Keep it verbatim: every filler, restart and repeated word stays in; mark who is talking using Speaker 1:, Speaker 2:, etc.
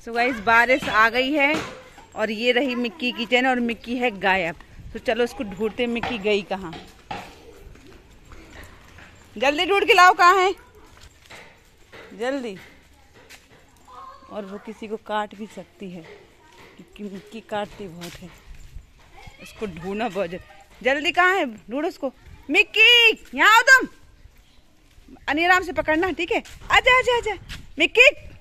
Speaker 1: So guys बारिश आ गई है और ये रही मिक्की की चैन और मिक्की है गायब। तो चलो उसको ढूंढते, मिक्की गई कहाँ। जल्दी ढूंढ के लाओ, कहाँ है जल्दी। और वो किसी को काट भी सकती है क्योंकि मिक्की काटती बहुत है। उसको ढूंढना बहुत जल्दी। जल्दी कहाँ है, ढूंढो उसको। मिक्की यहाँ आओ तुम, अनिराम से पकड़ना, ठीक है। आजा आजा आजा मिक्की।